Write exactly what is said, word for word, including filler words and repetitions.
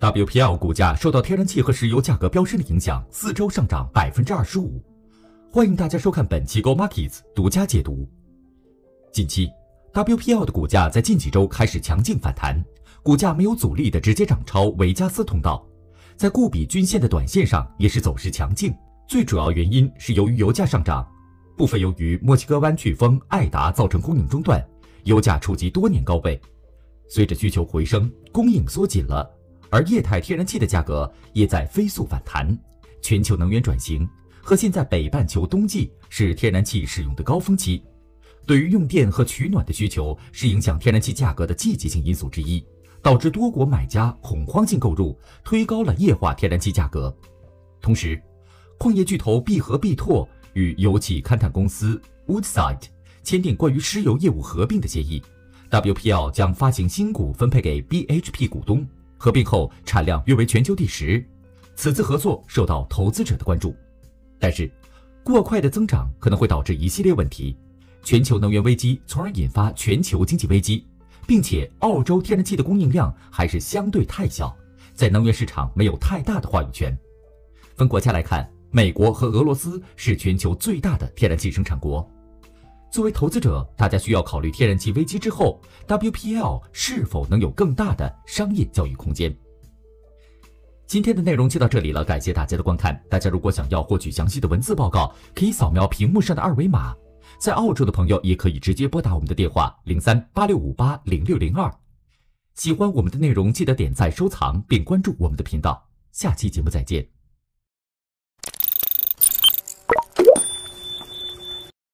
W P L 股价受到天然气和石油价格飙升的影响，四周上涨百分之二十五。欢迎大家收看本期 Go Markets 独家解读。近期 W P L 的股价在近几周开始强劲反弹，股价没有阻力的直接涨超维加斯通道，在固比均线的短线上也是走势强劲。最主要原因是由于油价上涨，部分由于墨西哥湾飓风艾达造成供应中断，油价触及多年高位。随着需求回升，供应缩紧了，而液态天然气的价格也在飞速反弹。全球能源转型和现在北半球冬季是天然气使用的高峰期，对于用电和取暖的需求是影响天然气价格的季节性因素之一，导致多国买家恐慌性购入，推高了液化天然气价格。同时，矿业巨头必和必拓与油气勘探公司 Woodside 签订关于石油业务合并的协议， W P L 将发行新股分配给 B H P 股东，合并后产量约为全球第十。此次合作受到投资者的关注，但是过快的增长可能会导致一系列问题，全球能源危机，从而引发全球经济危机，并且澳洲天然气的供应量还是相对太小，在能源市场没有太大的话语权。分国家来看，美国和俄罗斯是全球最大的天然气生产国。作为投资者，大家需要考虑天然气危机之后 W P L 是否能有更大的商业交易空间。今天的内容就到这里了，感谢大家的观看。大家如果想要获取详细的文字报告，可以扫描屏幕上的二维码。在澳洲的朋友也可以直接拨打我们的电话零三八六五八零六零二。喜欢我们的内容，记得点赞、收藏并关注我们的频道。下期节目再见。